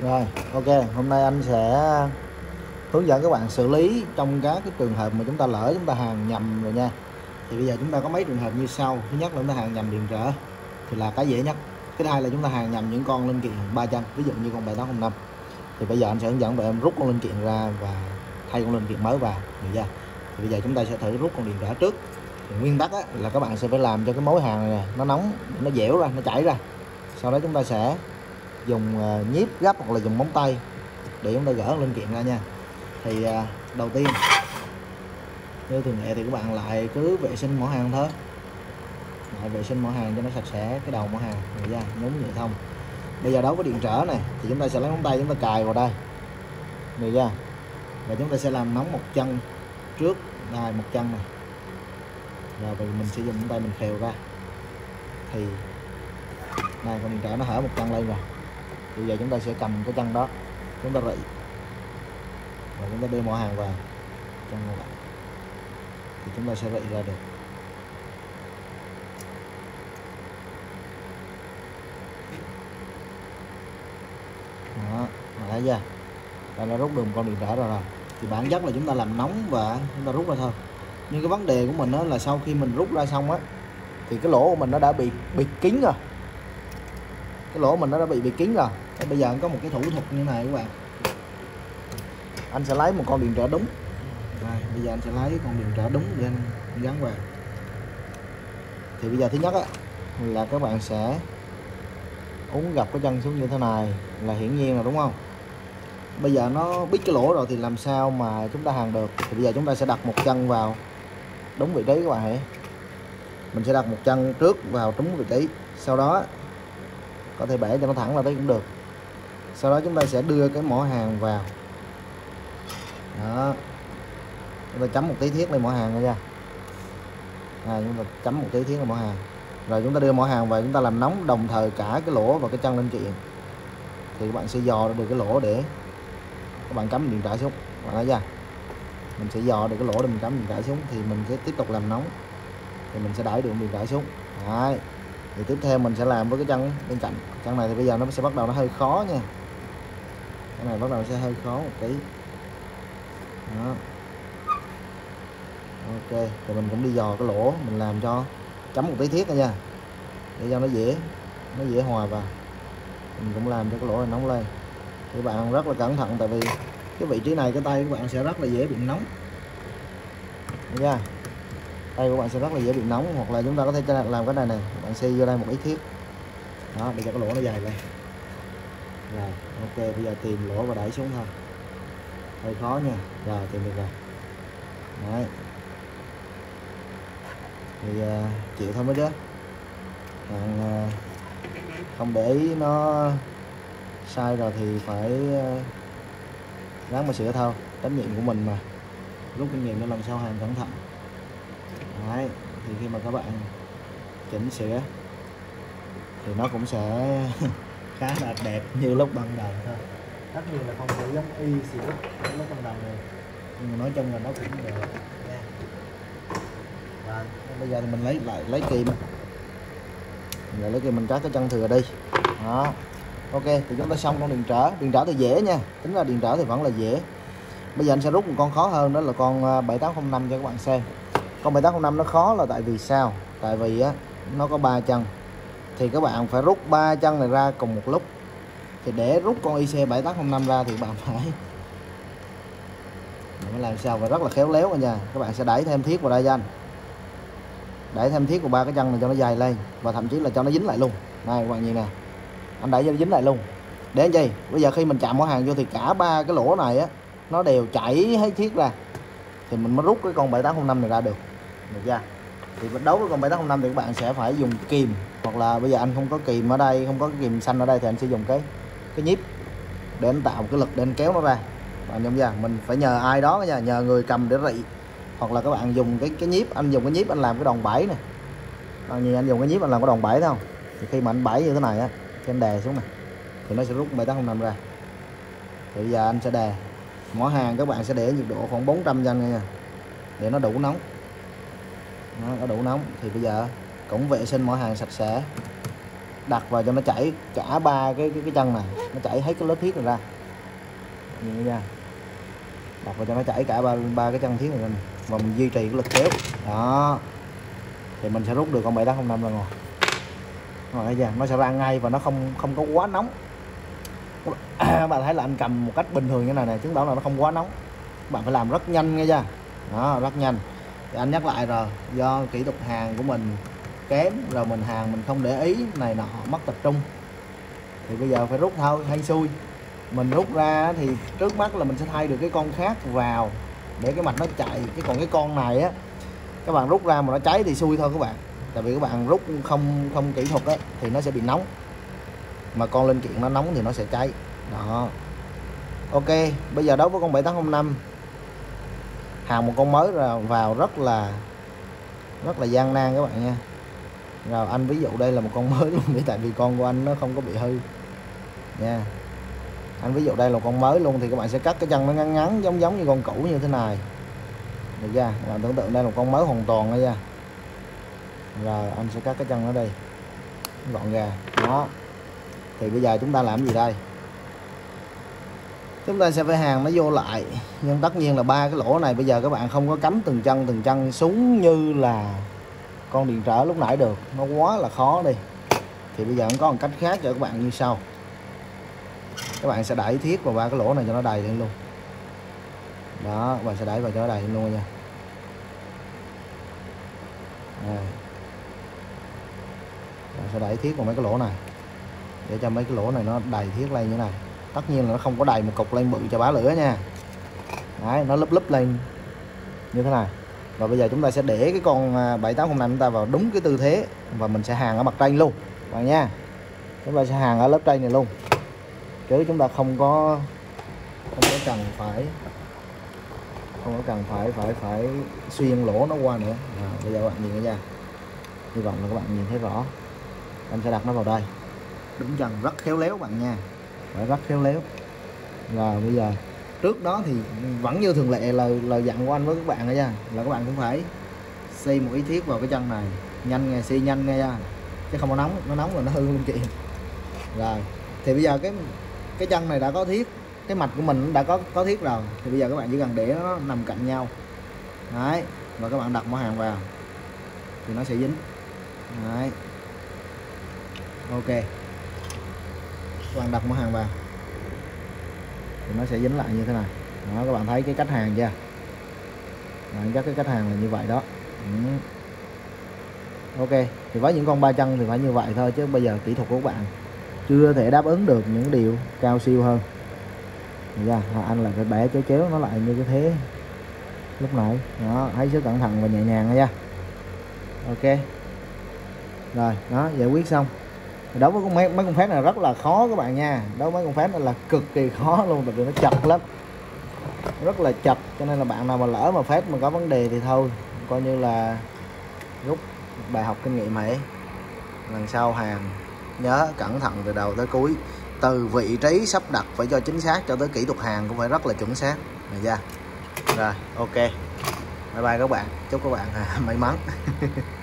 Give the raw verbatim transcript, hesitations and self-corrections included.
Rồi, ok, hôm nay anh sẽ hướng dẫn các bạn xử lý trong các cái trường hợp mà chúng ta lỡ chúng ta hàng nhầm rồi nha. Thì bây giờ chúng ta có mấy trường hợp như sau. Thứ nhất là chúng ta hàng nhầm điện trở thì là cái dễ nhất. Cái thứ hai là chúng ta hàng nhầm những con linh kiện ba chân, ví dụ như con bảy tám không năm. Thì bây giờ anh sẽ hướng dẫn bạn em rút con linh kiện ra và thay con linh kiện mới vào, được chưa? Thì bây giờ chúng ta sẽ thử rút con điện trở trước. Thì nguyên tắc á, là các bạn sẽ phải làm cho cái mối hàng này nó nóng, nó dẻo ra, nó chảy ra. Sau đó chúng ta sẽ dùng nhíp gấp hoặc là dùng móng tay để chúng ta gỡ linh kiện ra nha. Thì đầu tiên như thường lệ thì các bạn lại cứ vệ sinh mỏ hàng thôi, lại vệ sinh mỏ hàng cho nó sạch sẽ cái đầu mỏ hàng, được chưa? Nhúng nhựa thông. Bây giờ đối với điện trở này thì chúng ta sẽ lấy móng tay chúng ta cài vào đây, được chưa? Và chúng ta sẽ làm nóng một chân trước, đây một chân này, rồi mình sẽ dùng móng tay mình khều ra. Thì này con điện trở nó hở một chân lên rồi. Bây giờ chúng ta sẽ cầm cái chân đó, chúng ta rị và chúng ta đưa mỏ hàng vào chân như vậy, thì chúng ta sẽ rị ra được. Đó, mà thấy chưa? Đây đã rút được một con điện trở rồi rồi. Thì bản chất là chúng ta làm nóng và chúng ta rút ra thôi. Nhưng cái vấn đề của mình đó là sau khi mình rút ra xong á, thì cái lỗ của mình nó đã bị bịt kín rồi. Cái lỗ của mình nó đã bị bịt kín rồi. Thì bây giờ có một cái thủ thuật như này các bạn. Anh sẽ lấy một con điện trở đúng. Đây, bây giờ anh sẽ lấy con điện trở đúng để anh gắn vào. Thì bây giờ thứ nhất á, là các bạn sẽ uốn gập cái chân xuống như thế này là hiển nhiên rồi, đúng không? Bây giờ nó biết cái lỗ rồi thì làm sao mà chúng ta hàng được. Thì bây giờ chúng ta sẽ đặt một chân vào đúng vị trí các bạn hãy. Mình sẽ đặt một chân trước vào đúng vị trí. Sau đó có thể bẻ cho nó thẳng là tới cũng được. Sau đó chúng ta sẽ đưa cái mỏ hàng vào. Đó. Chúng ta chấm một tí thiết lên mỏ hàng nha. À, chúng ta chấm một tí thiết lên mỏ hàng. Rồi chúng ta đưa mỏ hàng vào, chúng ta làm nóng đồng thời cả cái lỗ và cái chân linh kiện. Thì các bạn sẽ dò được cái lỗ để các bạn cắm điện trở xuống. Các bạn thấy chưa? Mình sẽ dò được cái lỗ để mình cắm điện trở xuống thì mình sẽ tiếp tục làm nóng. Thì mình sẽ đẩy đường điện trở xuống. Đấy. Thì tiếp theo mình sẽ làm với cái chân bên cạnh. Chân này thì bây giờ nó sẽ bắt đầu nó hơi khó nha. Cái này bắt đầu sẽ hơi khó một tí. Đó. Ok, rồi mình cũng đi dò cái lỗ, mình làm cho chấm một tí thiết thôi nha, để cho nó dễ nó dễ hòa vào. Mình cũng làm cho cái lỗ này nóng lên. Thì các bạn rất là cẩn thận, tại vì cái vị trí này cái tay các bạn sẽ rất là dễ bị nóng nha. Tay của bạn sẽ rất là dễ bị nóng, hoặc là chúng ta có thể làm cái này này, bạn xây vô đây một ít thiết đó để cho cái lỗ nó dài lên. Rồi ok, bây giờ tìm lỗ và đẩy xuống thôi, hơi khó nha. Rồi tìm được rồi. Đấy. Thì uh, chịu thôi mới chứ. Bạn uh, không để ý nó sai rồi thì phải uh, ráng mà sửa thôi. Trách nhiệm của mình mà, rút kinh nghiệm cho lần sau hàng cẩn thận. Đấy. Thì khi mà các bạn chỉnh sửa thì nó cũng sẽ khá là đẹp như lúc ban đầu thôi. Tất nhiên là không phải giống y xì lúc lúc ban đầu này, nhưng mà nói chung là nó cũng được nha. Rồi, bây giờ thì mình lấy lại lấy kìm, mình lại lấy kìm mình cắt cái chân thừa đi. Đó. Ok, thì chúng ta xong con điện trở. Điện trở thì dễ nha, tính ra điện trở thì vẫn là dễ. Bây giờ anh sẽ rút một con khó hơn, đó là con bảy tám không năm cho các bạn xem. Con bảy tám không năm nó khó là tại vì sao? Tại vì á nó có ba chân. Thì các bạn phải rút ba chân này ra cùng một lúc. Thì để rút con i xê bảy tám không năm ra thì bạn phải mình làm sao và rất là khéo léo nha. Các bạn sẽ đẩy thêm thiết vào đây cho anh. Đẩy thêm thiết vào ba cái chân này cho nó dài lên, và thậm chí là cho nó dính lại luôn. Này các bạn nhìn nè, anh đẩy cho nó dính lại luôn. Để làm gì? Bây giờ khi mình chạm mỏ hàng vô thì cả ba cái lỗ này á nó đều chảy hết thiết ra, thì mình mới rút cái con bảy tám không năm này ra được. Được chưa? Thì đối với con bảy tám không năm thì các bạn sẽ phải dùng kìm, hoặc là bây giờ anh không có kìm ở đây, không có cái kìm xanh ở đây thì anh sẽ dùng cái cái nhíp để anh tạo cái lực để anh kéo nó ra. Bạn nhầm chưa? Mình phải nhờ ai đó nha, nhờ người cầm để rị, hoặc là các bạn dùng cái cái nhíp, anh dùng cái nhíp anh làm cái đòn bẩy này. Bạn nhìn anh dùng cái nhíp anh làm cái đòn bẩy thấy không? Thì khi mà anh bẩy như thế này á, thì anh đè xuống này thì nó sẽ rút bảy tám không năm ra. Thì bây giờ anh sẽ đè mỏ hàng, các bạn sẽ để nhiệt độ khoảng bốn trăm chân nha, để nó đủ nóng. Đó, nó đủ nóng thì bây giờ cũng vệ sinh mỏ hàng sạch sẽ. đặt vào cho nó chảy cả ba cái cái, cái chân này, nó chảy hết cái lớp thiết này ra, nhìn nha, đặt vào cho nó chảy cả ba ba cái chân thiết này ra này. Và mình duy trì cái lực kéo đó thì mình sẽ rút được con bảy tám không năm ra ngoài. Rồi thấy chưa, nó sẽ ra ngay và nó không không có quá nóng. Các bạn thấy là anh cầm một cách bình thường như này này, chứng tỏ là nó không quá nóng. Các bạn phải làm rất nhanh nghe chưa, đó, rất nhanh. Thì anh nhắc lại rồi, do kỹ thuật hàn của mình kém, rồi mình hàn mình không để ý này nọ, mất tập trung, thì bây giờ phải rút thôi, hay xui. Mình rút ra thì trước mắt là mình sẽ thay được cái con khác vào để cái mạch nó chạy, chứ còn cái con này á các bạn rút ra mà nó cháy thì xui thôi các bạn. Tại vì các bạn rút không không kỹ thuật á thì nó sẽ bị nóng, mà con linh kiện nó nóng thì nó sẽ cháy đó. Ok, bây giờ đối với con bảy tám không năm, hàn một con mới ra vào rất là rất là gian nan các bạn nha. Rồi anh ví dụ đây là một con mới luôn đi, tại vì con của anh nó không có bị hư nha. Anh ví dụ đây là con mới luôn thì các bạn sẽ cắt cái chân nó ngắn ngắn giống giống như con cũ như thế này, được chưa? Các bạn tưởng tượng đây là một con mới hoàn toàn đó nha. Rồi anh sẽ cắt cái chân nó đi gọn gàng đó. Thì bây giờ chúng ta làm gì đây? Chúng ta sẽ phải hàn nó vô lại, nhưng tất nhiên là ba cái lỗ này bây giờ các bạn không có cắm từng chân từng chân xuống như là con điện trở lúc nãy được, nó quá là khó đi. Thì bây giờ có một cách khác cho các bạn như sau. Các bạn sẽ đẩy thiết vào ba cái lỗ này cho nó đầy lên luôn đó, các bạn sẽ đẩy vào cho nó đầy lên luôn nha. Đây. Bạn sẽ đẩy thiết vào mấy cái lỗ này để cho mấy cái lỗ này nó đầy thiết lên như thế này. Tất nhiên là nó không có đầy một cục lên bự cho bá lửa nha. Đấy, nó lúp lúp lên như thế này. Và bây giờ chúng ta sẽ để cái con bảy tám không năm chúng ta vào đúng cái tư thế và mình sẽ hàn ở mặt trên luôn các bạn nha. Chúng ta sẽ hàn ở lớp trên này luôn, chứ chúng ta không có không có cần phải không có cần phải phải phải xuyên lỗ nó qua nữa. À, bây giờ các bạn nhìn nha, hy vọng là các bạn nhìn thấy rõ. Anh sẽ đặt nó vào đây, đứng chân rất khéo léo bạn nha, phải rất khéo léo. Rồi bây giờ trước đó thì vẫn như thường lệ lời lời dặn của anh với các bạn nha, là các bạn cũng phải xây một ý thiết vào cái chân này nhanh nghe, xây nhanh nghe nha, chứ không có nóng, nó nóng là nó hư luôn chị. Rồi thì bây giờ cái cái chân này đã có thiết, cái mạch của mình đã có có thiết rồi, thì bây giờ các bạn chỉ cần để nó nằm cạnh nhau đấy, và các bạn đặt mỏ hàng vào thì nó sẽ dính đấy. Ok, các bạn đặt mỏ hàng vào thì nó sẽ dính lại như thế này đó. Các bạn thấy cái cách hàng chưa? Bạn chắc cái cách hàng là như vậy đó. Ừ. Ok, thì với những con ba chân thì phải như vậy thôi, chứ bây giờ kỹ thuật của các bạn chưa thể đáp ứng được những điều cao siêu hơn. Dạ, anh lại phải bẻ chéo chéo nó lại như cái thế lúc nãy đó, thấy sức cẩn thận và nhẹ nhàng nha. Ok rồi đó, giải quyết xong. Đối với mấy, mấy con phép này rất là khó các bạn nha, đối với mấy con phép này là cực kỳ khó luôn, tại vì nó chặt lắm, rất là chặt, cho nên là bạn nào mà lỡ mà phép mà có vấn đề thì thôi, coi như là rút bài học kinh nghiệm ấy. Lần sau hàng nhớ cẩn thận từ đầu tới cuối, từ vị trí sắp đặt phải cho chính xác cho tới kỹ thuật hàng cũng phải rất là chuẩn xác. Được chưa? Rồi ok, bye bye các bạn, chúc các bạn may mắn.